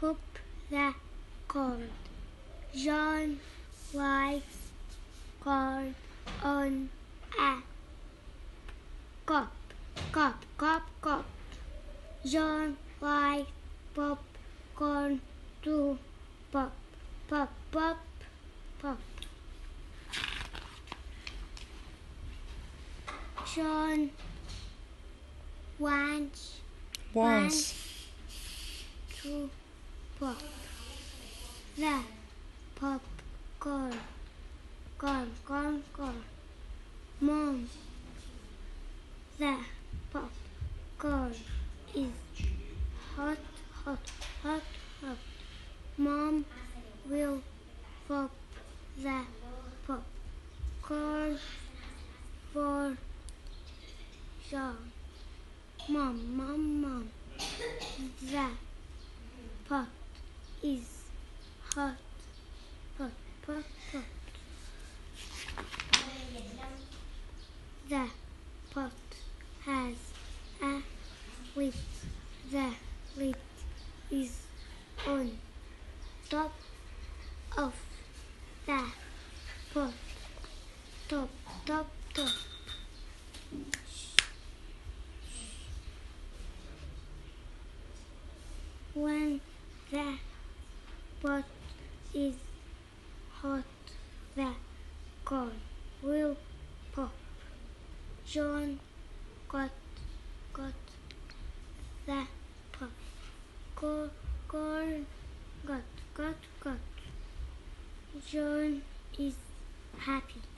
pop the corn. John likes corn on a cob. Cob. John likes popcorn to pop. John wants to pop the popcorn. Mom, the popcorn is hot. Mom will pop the popcorn for John. Mom, the pot is hot. Pot. The pot has a lid. The lid is on top of the pot. Top. When the pot is hot, the corn will pop. John got the popcorn. Got. John is happy.